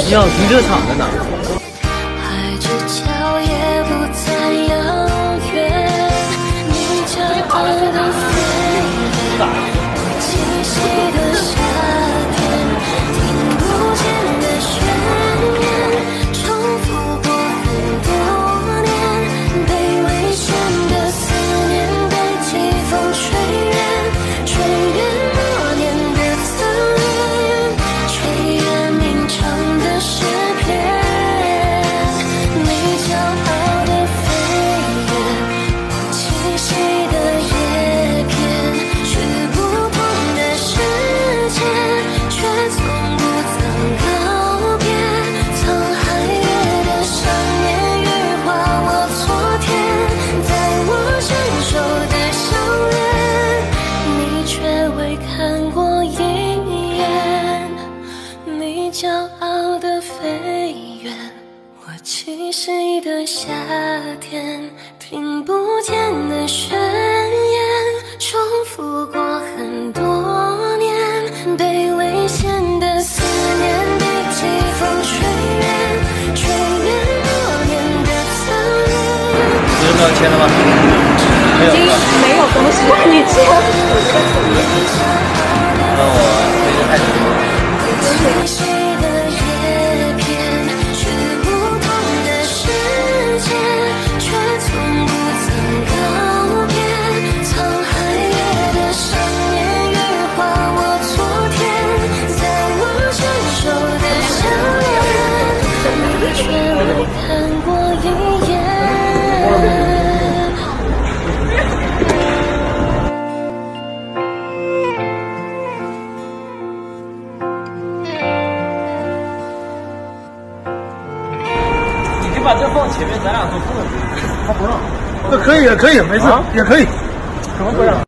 你好，停车场在哪？ 海之角也不再遥远，你骄傲的飞远，我栖息的夏天，听不见的宣言，重复过很多年，被危险的思念被季风吹远，吹远默念的侧脸，吹远鸣唱的诗篇。你骄傲的飞远，我栖息的叶片，去不同的世界，却从不曾告别。沧海月的想念羽化我昨天，在我成熟的笑脸，你却未看过一眼。你骄傲的飞远，我栖息的夏天，听不见的宣言，重复过很多年，被危险的思念被季风吹远，吹远默念的侧脸。 你有没有签了吗？没有是吧？ 没有东西让你签。 那我飞得太远了。 栖息的叶片，去不同的世界，却从不曾告别。沧海月的想念羽化我昨天，在我成熟的笑脸，你却未看过一眼。 你把这放前面，咱俩做碰。他不让。 这可以，可以，没事，也可以。 怎么不让？